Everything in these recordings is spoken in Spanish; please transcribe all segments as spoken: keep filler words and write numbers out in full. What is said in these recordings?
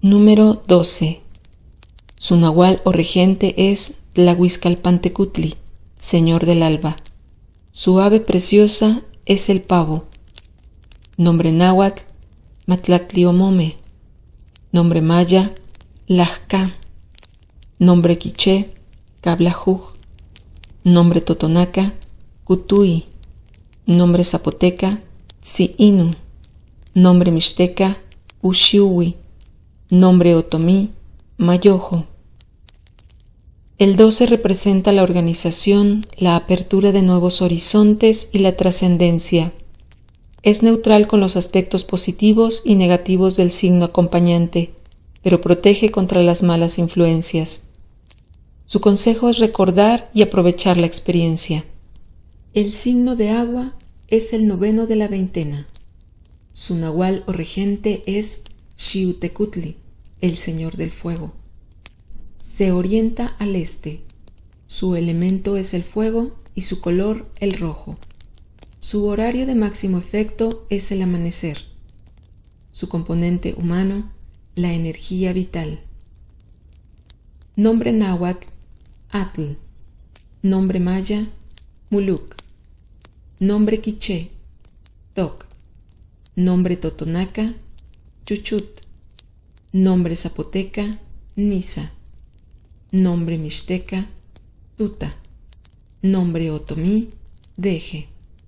Número doce. Su nahual o regente es Tlahuizcalpantecutli, señor del alba. Su ave preciosa es el pavo. Nombre náhuatl, Matlactliomome. Nombre maya, Lajca. Nombre quiché, Cablajuj. Nombre totonaca, Cutui. Nombre zapoteca, Tsiinu. Nombre mixteca, Uxiuhui. Nombre otomí, Mayojo. El doce representa la organización, la apertura de nuevos horizontes y la trascendencia. Es neutral con los aspectos positivos y negativos del signo acompañante, pero protege contra las malas influencias. Su consejo es recordar y aprovechar la experiencia. El signo de agua es el noveno de la veintena. Su nahual o regente es Xiutecutli, el señor del fuego. Se orienta al este. Su elemento es el fuego y su color el rojo. Su horario de máximo efecto es el amanecer. Su componente humano, la energía vital. Nombre náhuatl, Atl. Nombre maya, Muluk. Nombre quiché, Toc. Nombre totonaca, Chuchut. Nombre zapoteca, Nisa. Nombre mixteca, Tuta. Nombre otomí, Deje.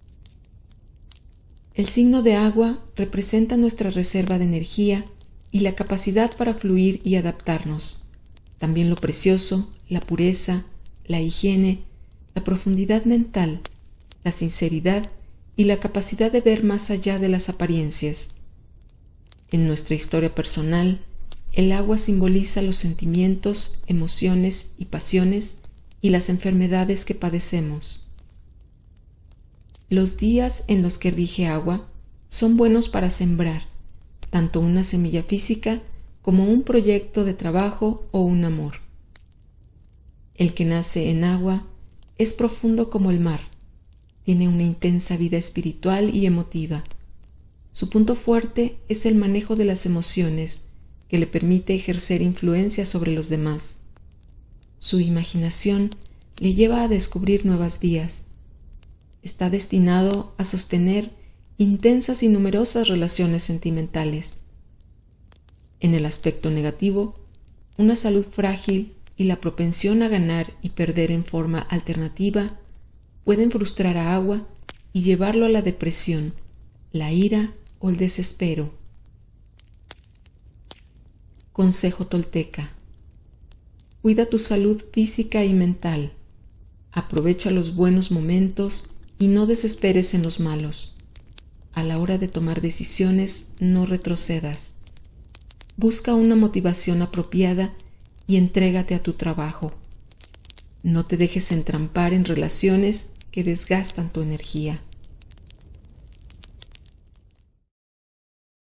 El signo de agua representa nuestra reserva de energía y la capacidad para fluir y adaptarnos. También lo precioso, la pureza, la higiene, la profundidad mental, la sinceridad y la capacidad de ver más allá de las apariencias. En nuestra historia personal, el agua simboliza los sentimientos, emociones y pasiones y las enfermedades que padecemos. Los días en los que rige agua son buenos para sembrar, tanto una semilla física como un proyecto de trabajo o un amor. El que nace en agua es profundo como el mar, tiene una intensa vida espiritual y emotiva. Su punto fuerte es el manejo de las emociones, que le permite ejercer influencia sobre los demás. Su imaginación le lleva a descubrir nuevas vías. Está destinado a sostener intensas y numerosas relaciones sentimentales. En el aspecto negativo, una salud frágil y la propensión a ganar y perder en forma alternativa pueden frustrar a agua y llevarlo a la depresión, la ira o el desespero. Consejo tolteca. Cuida tu salud física y mental. Aprovecha los buenos momentos y no desesperes en los malos. A la hora de tomar decisiones, no retrocedas. Busca una motivación apropiada y entrégate a tu trabajo. No te dejes entrampar en relaciones que desgastan tu energía.